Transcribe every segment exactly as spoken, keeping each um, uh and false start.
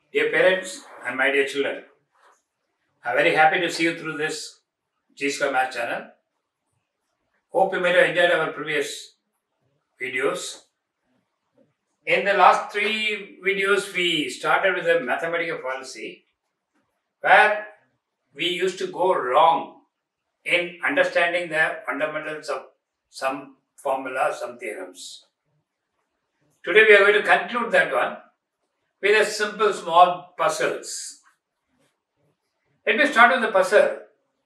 Dear parents and my dear children, I am very happy to see you through this G Square Math channel. Hope you may have enjoyed our previous videos. In the last three videos, we started with the mathematical fallacy, where we used to go wrong in understanding the fundamentals of some formulas, some theorems. Today we are going to conclude that one with a simple small puzzles. Let me start with the puzzle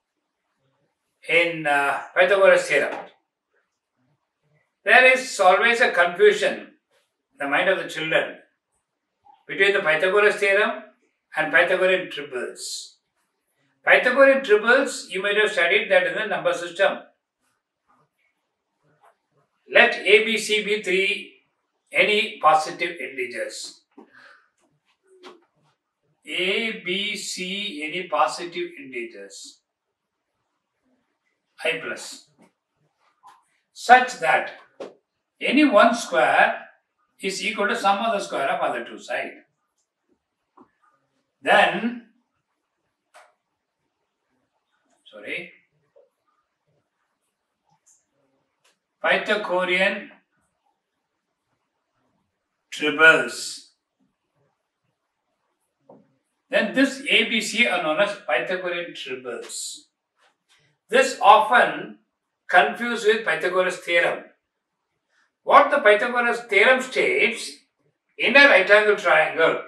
in uh, Pythagoras theorem. There is always a confusion in the mind of the children between the Pythagoras theorem and Pythagorean triples. Pythagorean triples, you might have studied that in the number system. Let A, B, C be three any positive integers. A, B, C, any positive integers. I plus. Such that any one square is equal to sum of the square of other two sides. Then, sorry, Pythagorean triples. Then this A, B, C are known as Pythagorean triples. This often confused with Pythagoras theorem. What the Pythagoras theorem states, in a right angle triangle,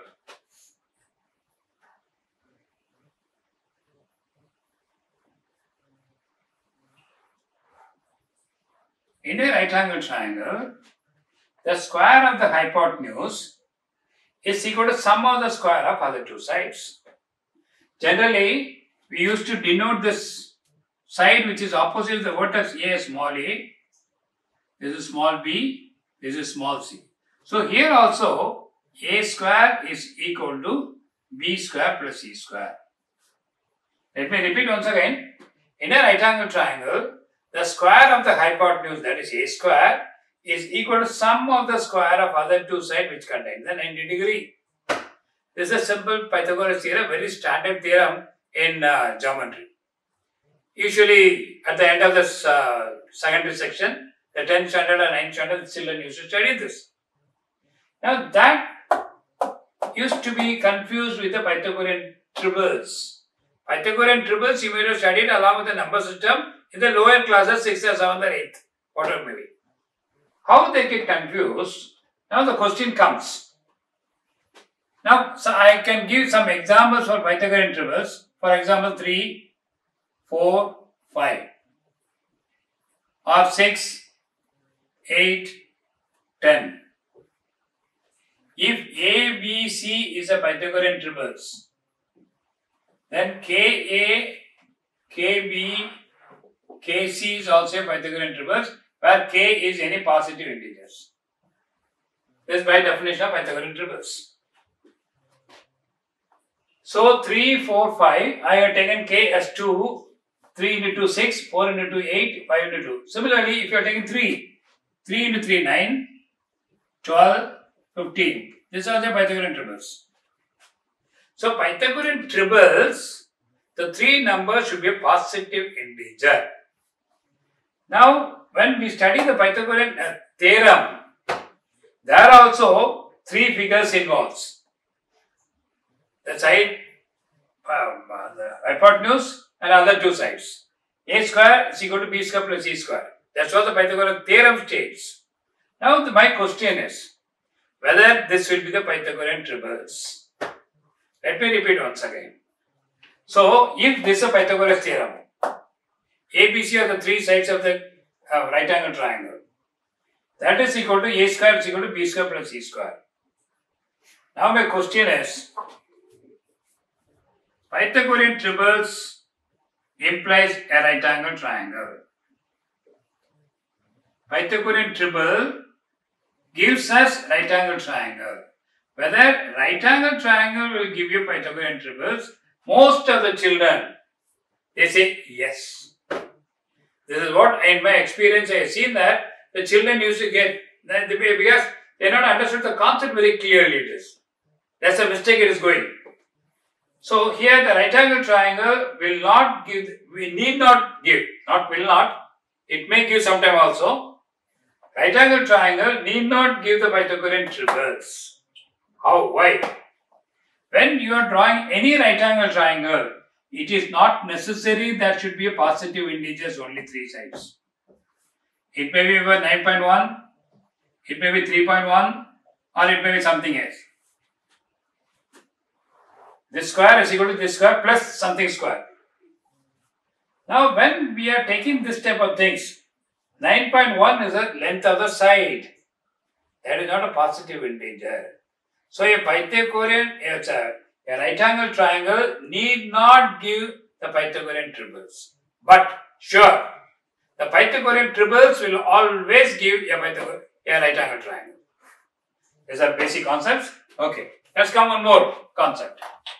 in a right angle triangle, the square of the hypotenuse is equal to sum of the square of other two sides. Generally, we used to denote this side which is opposite the vertex A small a, this is small b, this is small c. So here also a square is equal to b square plus c square. Let me repeat once again. In a right angle triangle, the square of the hypotenuse, that is a square, is equal to sum of the square of other two sides which contains the ninety degree. This is a simple Pythagoras theorem, very standard theorem in uh, geometry. Usually at the end of this uh, secondary section, the tenth standard and ninth standard children used to study this. Now that used to be confused with the Pythagorean triples. Pythagorean triples you may have studied along with the number system in the lower classes, sixth or seventh or eighth, whatever may be. How they get confused? Now the question comes. Now so I can give some examples for Pythagorean triples. For example, three, four, five, or six, eight, ten. If A, B, C is a Pythagorean triples, then K A, K B, K C is also a Pythagorean triples, where K is any positive integers. This is by definition of Pythagorean triples. So three, four, five, I have taken K as two, three into two, six, four into two, eight, five into two. Similarly, if you are taking three, three into three, nine, twelve, fifteen. These are the Pythagorean triples. So Pythagorean triples, the three numbers should be a positive integer. Now, when we study the Pythagorean uh, theorem, there are also three figures involved. The side, um, uh, the hypotenuse and other two sides. A square is equal to b square plus c square. That's what the Pythagorean theorem states. Now, the, my question is, whether this will be the Pythagorean triples. Let me repeat once again. So, if this is a Pythagoras theorem, A, B, C are the three sides of the uh, right angle triangle. That is equal to a square is equal to b square plus c square. Now my question is, Pythagorean triples implies a right angle triangle. Pythagorean triple gives us right angle triangle. Whether right angle triangle will give you Pythagorean triples, most of the children, they say yes. This is what in my experience I have seen that the children used to get, that because they not understood the concept very clearly it is. That's a mistake it is going. So here the right angle triangle will not give, we need not give, not will not, it may give sometime also. Right angle triangle need not give the Pythagorean triples. How? Why? When you are drawing any right angle triangle, it is not necessary that should be a positive integers only three sides. It may be nine point one, it may be three point one, or it may be something else. This square is equal to this square plus something square. Now when we are taking this type of things, nine point one is the length of the side. That is not a positive integer. So a Pythagorean, a, a right angle triangle need not give the Pythagorean triples. But sure, the Pythagorean triples will always give a, Pythagorean, a right angle triangle. These are basic concepts. Okay, let's come on more concept.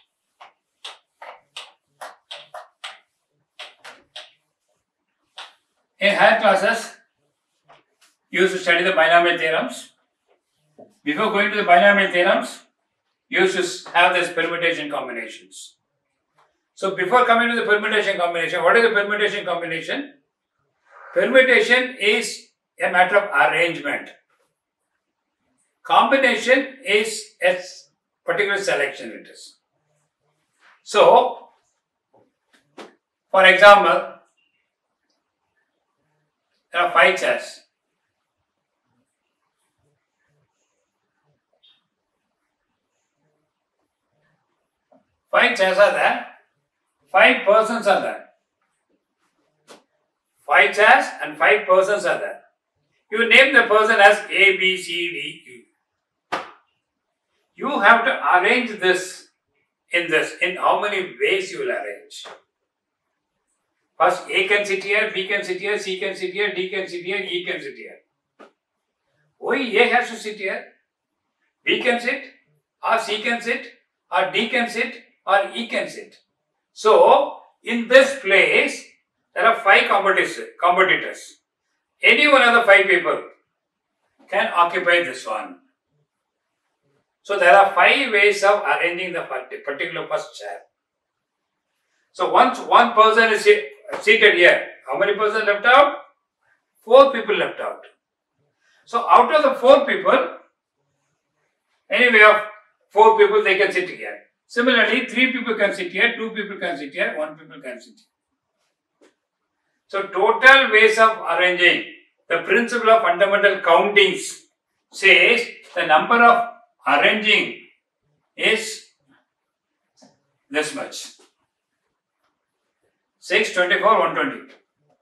In higher classes, you used to study the binomial theorems. Before going to the binomial theorems, you used to have this permutation combinations. So before coming to the permutation combination, what is the permutation combination? Permutation is a matter of arrangement. Combination is a particular selection it is. So, for example, there are five chairs. Five chairs are there. Five persons are there. Five chairs and five persons are there. You name the person as A, B, C, D, E. You have to arrange this in this. In how many ways you will arrange? First, A can sit here, B can sit here, C can sit here, D can sit here, E can sit here. Why A has to sit here? B can sit, or C can sit, or D can sit, or E can sit. So, in this place, there are five competitors. Any one of the five people can occupy this one. So, there are five ways of arranging the particular first chair. So, once one person is seated here, how many persons left out? Four people left out. So, out of the four people, anyway of four people they can sit here. Similarly, three people can sit here, two people can sit here, one people can sit here. So, total ways of arranging, the principle of fundamental countings says the number of arranging is this much. six, twenty-four, one hundred twenty.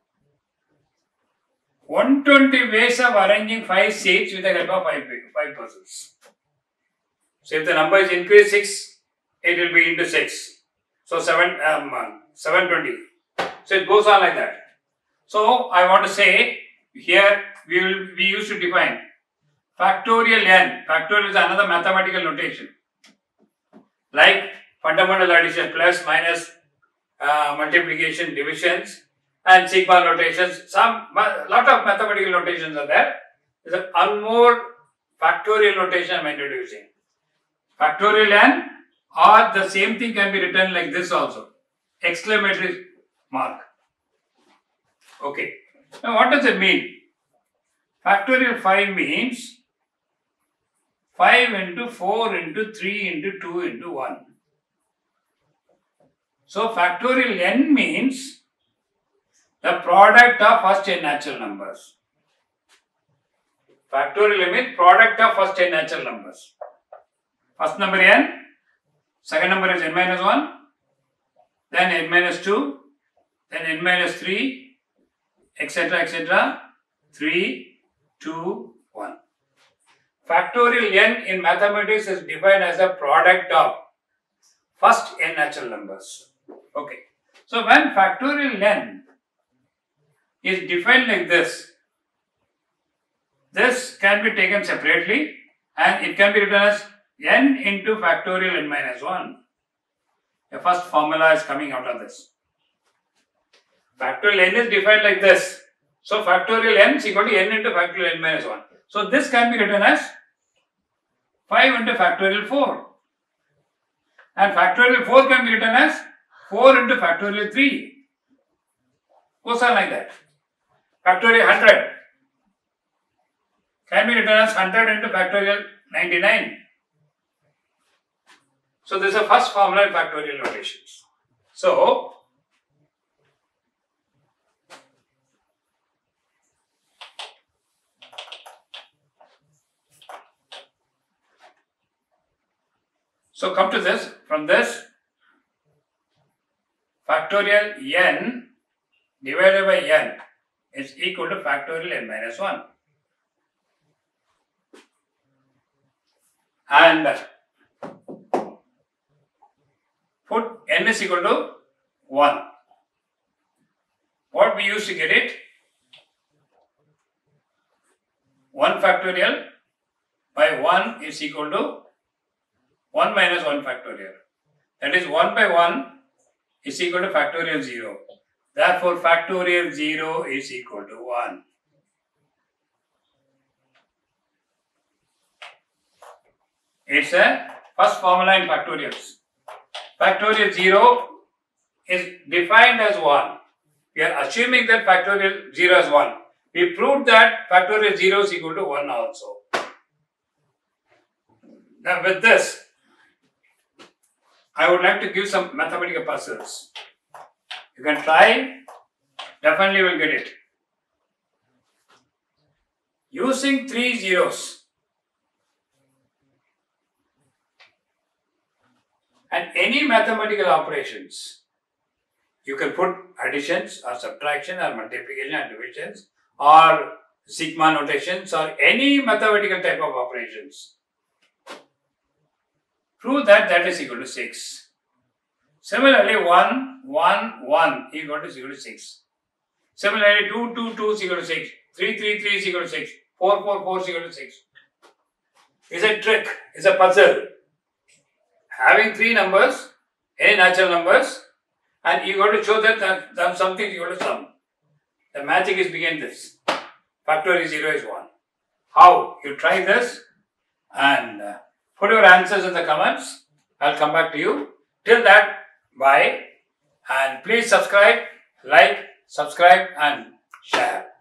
one hundred twenty ways of arranging five seats with the help of five, five persons. So, if the number is increased six, it will be into six. So, seven, um, seven hundred twenty. So, it goes on like that. So, I want to say here we will we used to define factorial n. Factorial is another mathematical notation. Like fundamental addition, plus, minus, uh, multiplication, divisions, and sigma notations. Some lot of mathematical notations are there. There is one more factorial notation I am introducing. Factorial n, or the same thing can be written like this also. Exclamatory mark. Okay. Now what does it mean? Factorial five means five into four into three into two into one. So factorial n means the product of first n natural numbers. Factorial means product of first n natural numbers. First number n, second number is n minus one, then n minus two, then n minus three, etc, etc, three, two, one. Factorial n in mathematics is defined as a product of first n natural numbers. Okay. So when factorial n is defined like this, this can be taken separately and it can be written as n into factorial n minus one. The first formula is coming out of this. Factorial n is defined like this. So factorial n is equal to n into factorial n minus one. So this can be written as five into factorial four. And factorial four can be written as four into factorial three. Goes on like that. Factorial one hundred can be written as one hundred into factorial ninety-nine. So this is the first formula in factorial notations. So So come to this, from this, factorial n divided by n is equal to factorial n minus one. And put n is equal to one. What we use to get it? one factorial by one is equal to one minus one factorial. That is one by one is equal to factorial zero. Therefore, factorial zero is equal to one. It's a first formula in factorials. Factorial zero is defined as one. We are assuming that factorial zero is one. We proved that factorial zero is equal to one also. Now with this, I would like to give some mathematical puzzles. You can try, definitely will get it. Using three zeros and any mathematical operations, you can put additions or subtraction or multiplication and divisions or sigma notations or any mathematical type of operations. Prove that that is equal to six. Similarly, one, one, one is equal to equal to six. Similarly, two, two, two is equal to six. three, three, three is equal to six. four, four, four is equal to six. It's a trick, it's a puzzle. Having three numbers, any natural numbers, and you got to show that, that, that something is equal to sum. The magic is behind this. Factorial zero is one. How? You try this and uh, put your answers in the comments. I'll come back to you. Till that, bye. And please subscribe, like, subscribe and share.